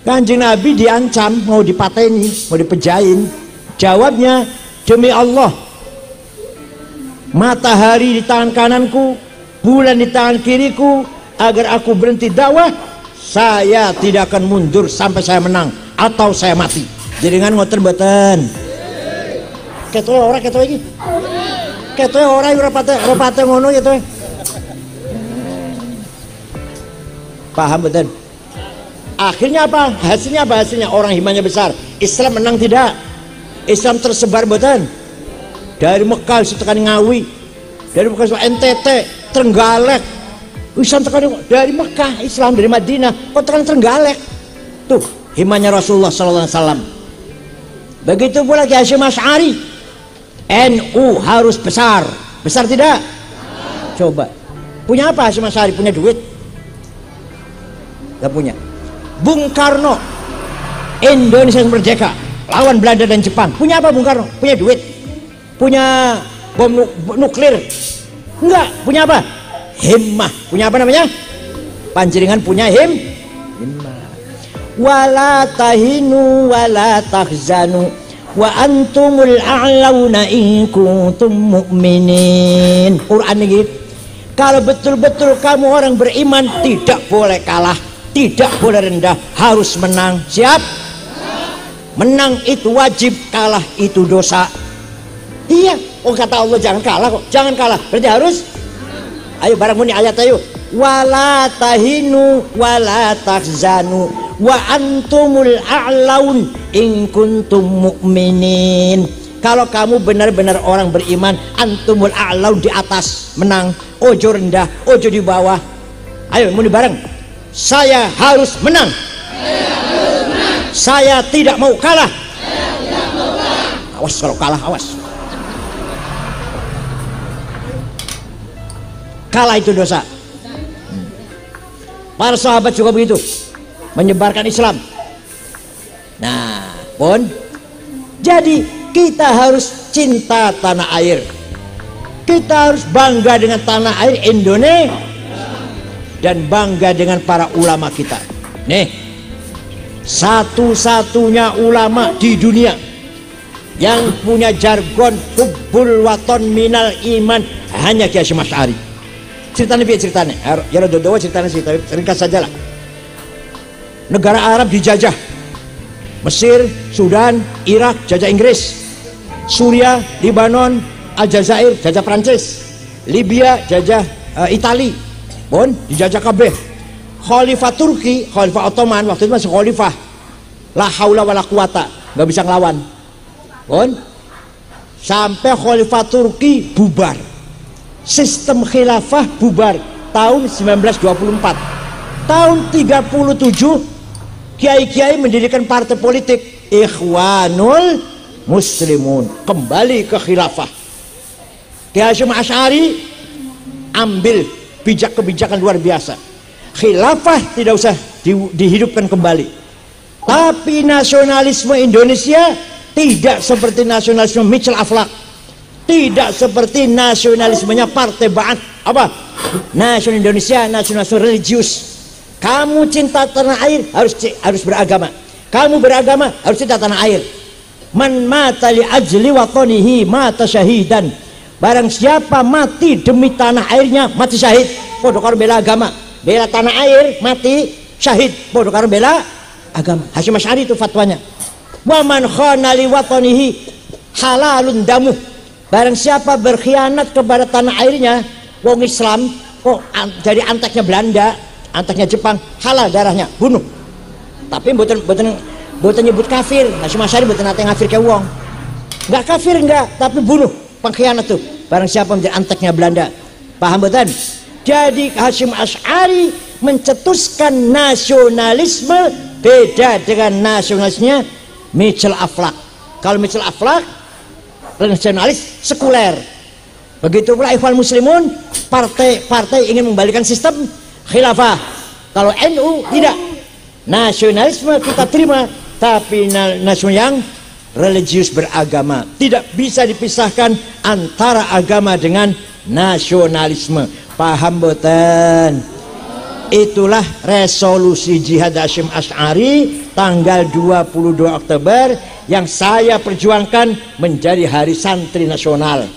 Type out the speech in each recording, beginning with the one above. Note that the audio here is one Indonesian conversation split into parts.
Kanjeng Nabi diancam mau dipateni, mau dipejain. Jawabnya, demi Allah, matahari di tangan kananku, bulan di tangan kiriku, agar aku berhenti dakwah, saya tidak akan mundur sampai saya menang atau saya mati. Jadi kan ngoten mboten. Ketoke ora ketoke iki. Ketoke ora rapate ngono ya to. Paham mboten? Akhirnya apa? Hasilnya apa? Hasilnya orang imannya besar. Islam menang tidak? Islam tersebar mboten? Dari Mekah tekan Ngawi, dari Mekah NTT, Trenggalek. Islam tekan dari Mekah, Islam dari Madinah, kok tekan Trenggalek. Tuh, imannya Rasulullah sallallahu alaihi wasallam. Begitu pula Ki Hasyim Asy'ari. NU harus besar. Besar tidak? Coba. Punya apa Hasyim Asy'ari? Punya duit? Gak punya. Bung Karno, Indonesia merdeka lawan Belanda dan Jepang. Punya apa Bung Karno? Punya duit? Punya bom nuklir? Enggak. Punya apa? Himmah. Punya apa namanya? Panjenengan punya himmah. Wala tahinu wala tahzanu wa antumul a'launa in kuntum mu'minin. Quran ini. Kalau betul-betul kamu orang beriman, tidak boleh kalah, tidak boleh rendah, harus menang. Siap? Menang itu wajib, kalah itu dosa. Iya, oh kata Allah jangan kalah kok, jangan kalah, berarti harus. Ayo bareng muni ayat ayo. Wala tahinu wala tahzanu wa antumul a'laun in kuntum mu'minin. Kalau kamu benar-benar orang beriman, antumul a'laun, di atas, menang, ojo rendah, ojo di bawah. Ayo muni bareng. Saya harus menang. Saya tidak mau kalah. Awas kalau kalah, awas. Kalah itu dosa. Para sahabat juga begitu, menyebarkan Islam. Nah, pun jadi kita harus cinta tanah air. Kita harus bangga dengan tanah air Indonesia dan bangga dengan para ulama kita. Nih, satu-satunya ulama di dunia yang punya jargon hubbul waton minal iman hanya Ki Hasyim Asy'ari. Ceritanya biar ceritanya, ya dodo ceritanya sih, tapi ringkas saja lah. Negara Arab dijajah, Mesir, Sudan, Irak jajah Inggris, Suriah, Libanon, Aljazair jajah Prancis, Libya jajah Itali, pun dijajah kabeh. Khalifah Turki, Khalifah Ottoman waktu itu masih khalifah, la haula wala quwata, nggak bisa ngelawan, pun sampai Khalifah Turki bubar. Sistem khilafah bubar tahun 1924. Tahun 37 kiai-kiai mendirikan partai politik Ikhwanul Muslimun, kembali ke khilafah. Ki Hasyim Asy'ari ambil kebijakan luar biasa. Khilafah tidak usah dihidupkan kembali. Tapi nasionalisme Indonesia tidak seperti nasionalisme Mitchell Aflaq. Tidak seperti nasionalismenya Partai Ba'ath. Apa? Nasional Indonesia, nasionalisme religius. Kamu cinta tanah air harus beragama. Kamu beragama harus cinta tanah air. Man mata li ajli watanihi mata syahidan. Barang siapa mati demi tanah airnya mati syahid. Podo karo bela agama. Bela tanah air mati syahid. Podo karo bela agama. Hasyim Asy'ari itu fatwanya. Wa man khana li watanihi halalun damuh. Barang siapa berkhianat kepada tanah airnya, wong Islam kok jadi anteknya Belanda, anteknya Jepang, halal darahnya, bunuh. Tapi mboten nyebut kafir. Hasyim Asy'ari mboten nate ngafir ke wong. Enggak kafir enggak, tapi bunuh, pengkhianat tuh. Barang siapa menjadi anteknya Belanda. Paham mboten? Jadi Hasyim Asy'ari mencetuskan nasionalisme beda dengan nasionalisnya Mitchell Aflaq. Kalau Mitchell Aflaq nasionalis sekuler. Begitu pula Ikhwan Muslimun, partai ingin membalikan sistem khilafah. Kalau NU tidak, nasionalisme kita terima, tapi nasional yang religius beragama. Tidak bisa dipisahkan antara agama dengan nasionalisme. Paham boten? Itulah resolusi Jihad Hasyim Asy'ari tanggal 22 Oktober yang saya perjuangkan menjadi Hari Santri Nasional.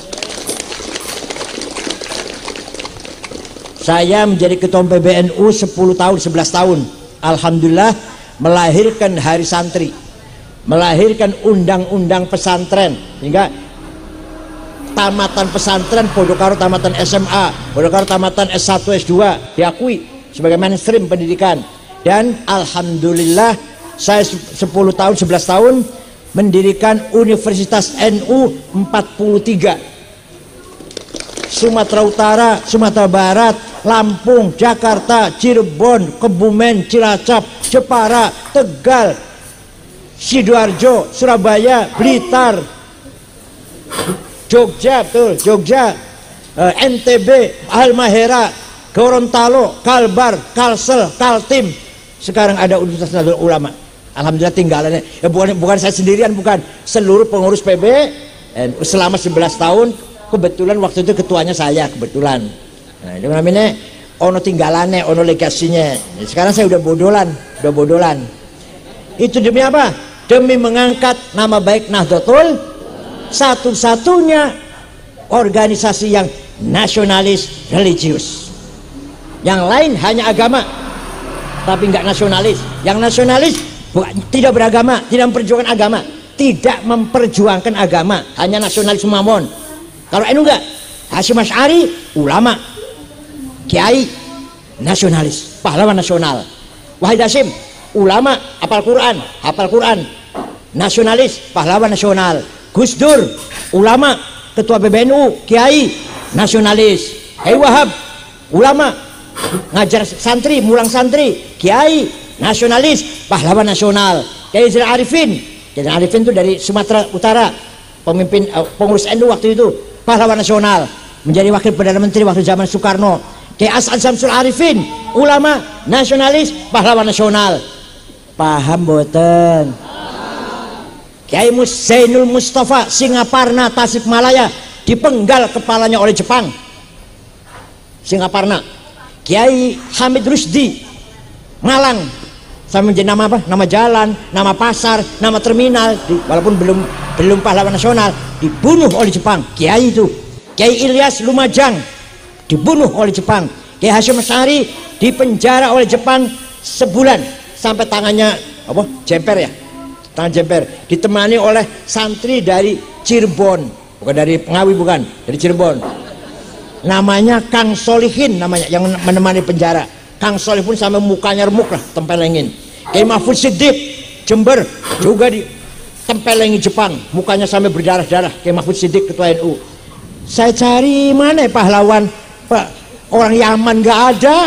Saya menjadi ketua PBNU 10 tahun, 11 tahun. Alhamdulillah melahirkan Hari Santri, melahirkan undang-undang pesantren, hingga tamatan pesantren podo karo tamatan SMA, podo karo tamatan S1 S2 diakui sebagai mainstream pendidikan. Dan alhamdulillah saya 10 tahun 11 tahun mendirikan Universitas NU 43, Sumatera Utara, Sumatera Barat, Lampung, Jakarta, Cirebon, Kebumen, Cilacap, Jepara, Tegal, Sidoarjo, Surabaya, Blitar, Jogja, betul, Jogja, NTB, Halmahera, Gorontalo, Kalbar, Kalsel, Kaltim. Sekarang ada Universitas Nahdlatul Ulama. Alhamdulillah tinggalannya. Ya, bukan saya sendirian, bukan, seluruh pengurus PB selama 11 tahun. Kebetulan waktu itu ketuanya saya, kebetulan. Nah, itu namanya ono tinggalannya, ono legasinya. Sekarang saya udah bodolan. Itu demi apa? Demi mengangkat nama baik Nahdlatul, satu-satunya organisasi yang nasionalis religius. Yang lain hanya agama tapi nggak nasionalis. Yang nasionalis tidak beragama, tidak memperjuangkan agama, tidak memperjuangkan agama, hanya nasionalis mamon. Kalau NU enggak, Hasyim Asy'ari ulama, kiai, nasionalis, pahlawan nasional. Wahid Hasyim ulama, hafal Quran, nasionalis, pahlawan nasional. Gus Dur ulama, ketua PBNU, kiai, nasionalis. Hei Wahab ulama, ngajar santri, mulang santri, kiai, nasionalis, pahlawan nasional. Kiai Zainal Arifin itu dari Sumatera Utara, pemimpin pengurus NU waktu itu, pahlawan nasional, menjadi wakil perdana menteri waktu zaman Soekarno. Kiai As'ad Syamsul Arifin ulama, nasionalis, pahlawan nasional. Paham boten? Kiai Zainul Mustafa Singaparna Tasikmalaya dipenggal kepalanya oleh Jepang, Singaparna. Kiai Hamid Rusdi Malang, sama menjadi nama apa? Nama jalan, nama pasar, nama terminal, walaupun belum pahlawan nasional, dibunuh oleh Jepang. Kiai itu. Kiai Ilyas Lumajang dibunuh oleh Jepang. Kiai Hasyim Asy'ari dipenjara oleh Jepang sebulan sampai tangannya apa? Jemper ya. Tangan jemper, ditemani oleh santri dari Cirebon, bukan dari Ngawi, bukan, dari Cirebon. Namanya Kang Solihin, namanya yang menemani penjara. Kang Solih pun sampai mukanya remuk lah, tempelengin. Kiai Mahfud Siddiq Jember juga ditempelengin Jepang, mukanya sampai berdarah-darah. Kiai Mahfud Siddiq ketua NU. Saya cari mana ya pahlawan, orang Yaman nggak ada.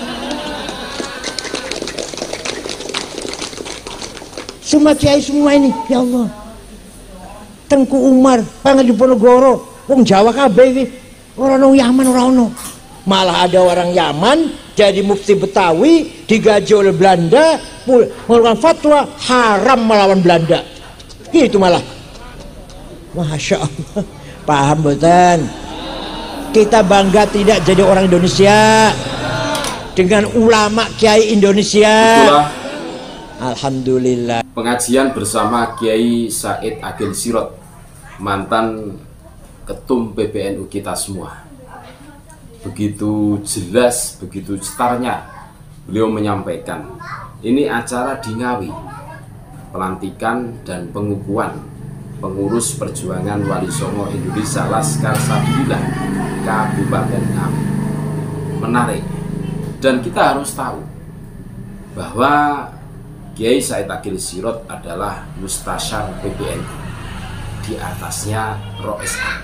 Semua kiai semua ini, ya Allah. Tengku Umar, Pangan Diponegoro, wong Jawa kabeh iki. Ora ono Yaman, ora ono. Malah ada orang Yaman jadi mufti Betawi, digaji oleh Belanda, mengeluarkan fatwa haram melawan Belanda. Gitu malah. Masya Allah. Paham betul? Kita bangga tidak jadi orang Indonesia dengan ulama kiai Indonesia. Itulah alhamdulillah. Pengajian bersama Kiai Said Agil Sirot, mantan ketum PBNU kita semua. Begitu jelas, begitu cetarnya beliau menyampaikan. Ini acara di Ngawi, pelantikan dan pengukuhan pengurus perjuangan Wali Songo Indonesia Laskar Sabilillah Kabupaten Ngawi. Menarik, dan kita harus tahu bahwa Kiai Said Agil Sirot adalah mustasyar PBNU, di atasnya Roesa.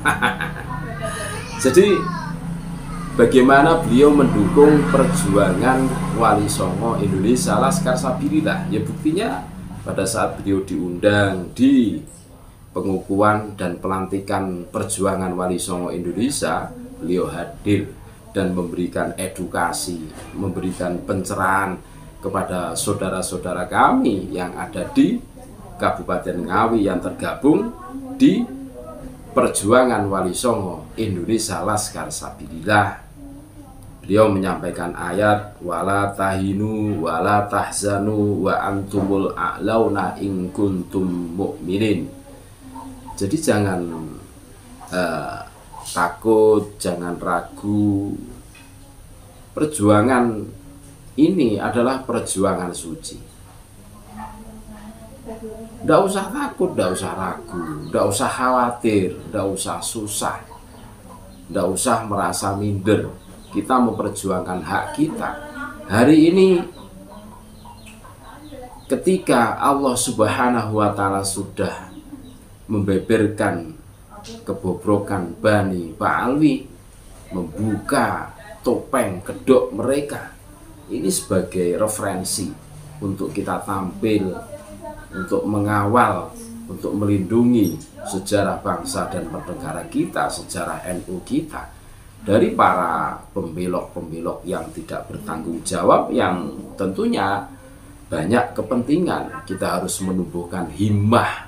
Jadi bagaimana beliau mendukung perjuangan Wali Songo Indonesia Laskar Sabilillah? Ya buktinya pada saat beliau diundang di pengukuhan dan pelantikan perjuangan Wali Songo Indonesia, beliau hadir dan memberikan edukasi, memberikan pencerahan kepada saudara-saudara kami yang ada di Kabupaten Ngawi yang tergabung di perjuangan Wali Songo Indonesia Laskar Sabilillah. beliau menyampaikan ayat wala tahinu wala tahzanu wa antumul a'launa in kuntum mu'minin. Jadi jangan takut, jangan ragu. Perjuangan ini adalah perjuangan suci. Tidak usah takut, tidak usah ragu, tidak usah khawatir, tidak usah susah, tidak usah merasa minder. Kita memperjuangkan hak kita. Hari ini ketika Allah Subhanahu wa Ta'ala sudah membeberkan kebobrokan Bani Ba'alwi, membuka topeng kedok mereka, ini sebagai referensi untuk kita tampil, untuk mengawal, untuk melindungi sejarah bangsa dan bernegara kita, sejarah NU kita dari para pembelok-pembelok yang tidak bertanggung jawab, yang tentunya banyak kepentingan. Kita harus menumbuhkan himmah.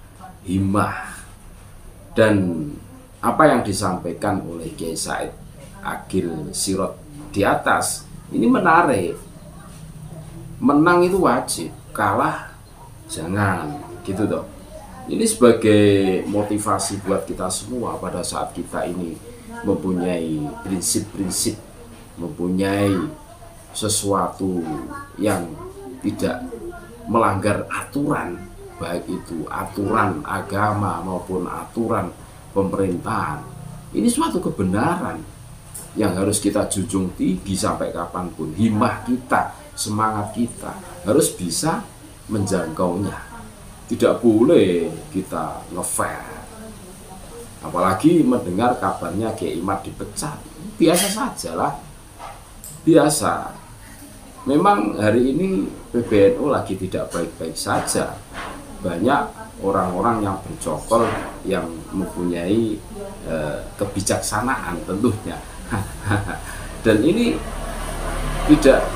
Dan apa yang disampaikan oleh Kiai Said Agil Sirot di atas ini menarik. Menang itu wajib, kalah jangan, gitu toh. Ini sebagai motivasi buat kita semua pada saat kita ini mempunyai prinsip-prinsip, mempunyai sesuatu yang tidak melanggar aturan, baik itu aturan agama maupun aturan pemerintahan. Ini suatu kebenaran yang harus kita junjung tinggi sampai kapanpun. Himmah kita, semangat kita harus bisa menjangkaunya. Tidak boleh kita ngefair. Apalagi mendengar kabarnya Kiai Imad dipecat. Biasa sajalah. Biasa. Memang hari ini PBNU lagi tidak baik-baik saja. Banyak orang-orang yang bercokol, yang mempunyai kebijaksanaan tentunya. Dan ini tidak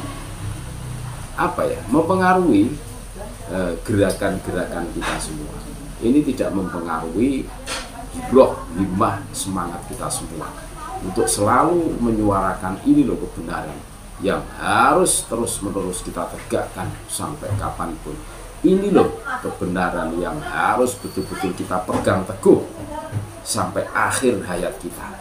mempengaruhi gerakan-gerakan kita semua. Ini tidak mempengaruhi himmah semangat kita semua untuk selalu menyuarakan ini loh kebenaran yang harus terus-menerus kita tegakkan sampai kapanpun. Ini loh kebenaran yang harus betul-betul kita pegang teguh sampai akhir hayat kita.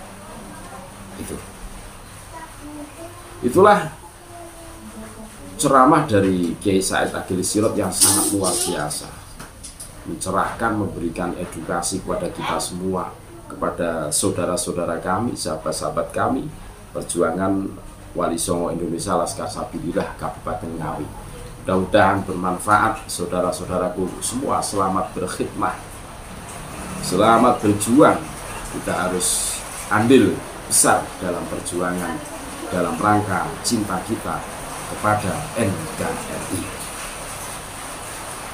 Itulah ceramah dari Kiai Said Agil Sirot yang sangat luar biasa, mencerahkan, memberikan edukasi kepada kita semua, kepada saudara-saudara kami, sahabat-sahabat kami, perjuangan Wali Songo Indonesia Laskar Sabilillah Kabupaten Ngawi. Mudah-mudahan bermanfaat, saudara-saudaraku semua. Selamat berkhidmah, selamat berjuang. Kita harus andil besar dalam perjuangan, dalam rangka cinta kita kepada NKRI.